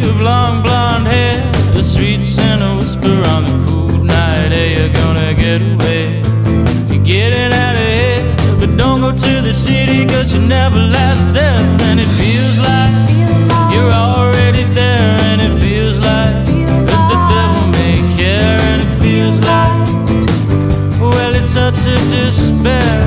of long blonde hair, a sweet scent, a whisper on the cool night air. You're gonna get away, you're getting out of here, but don't go to the city, cause you never last there. And it feels like you're already there, and it feels like that the devil may care. And it feels like, well, it's utter despair.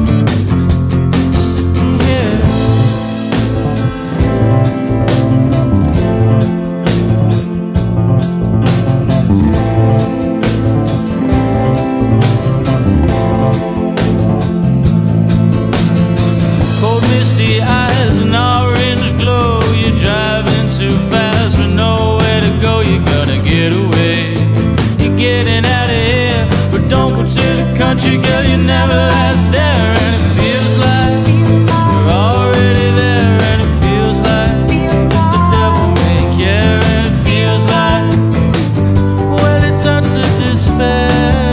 Misty eyes and orange glow. You're driving too fast with nowhere to go. You're gonna get away, you're getting out of here, but don't go to the country, girl, you never last there. And it feels like you're already there, and it feels like that the devil may care. And it feels like, well, it's utter despair.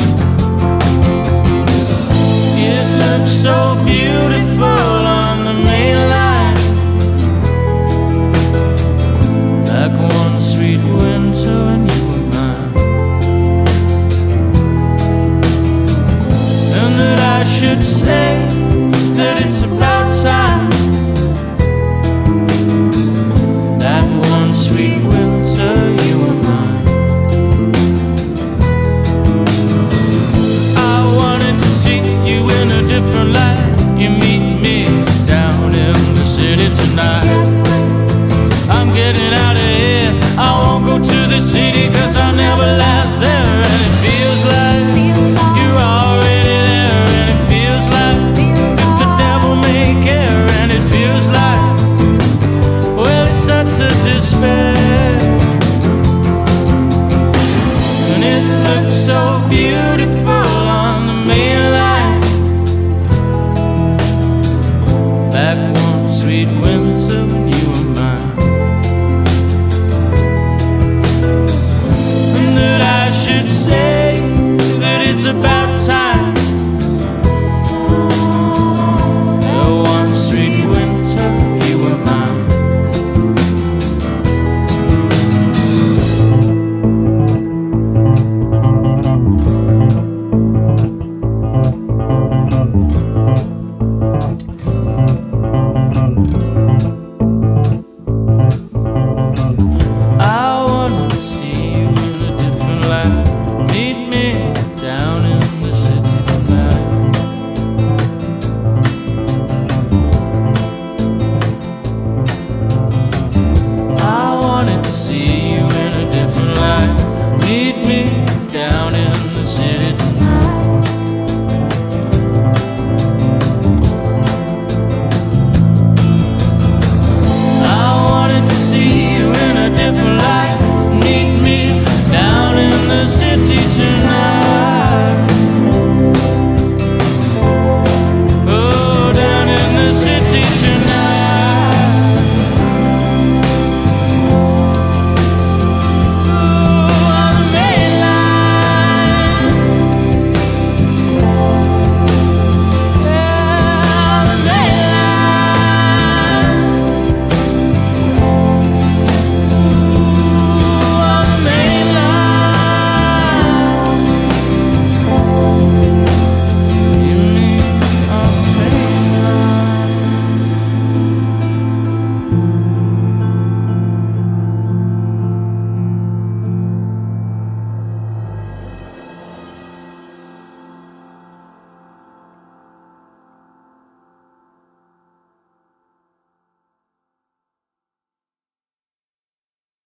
It looks so beautiful on the main line, like one sweet winter when you were mine. And that I should say that it's about time, that one sweet winter you were mine. I wanted to see you in a different light. You meet me down in the city tonight. I'm getting out of here, I won't go to the city, cause I'll never last there. And it feels like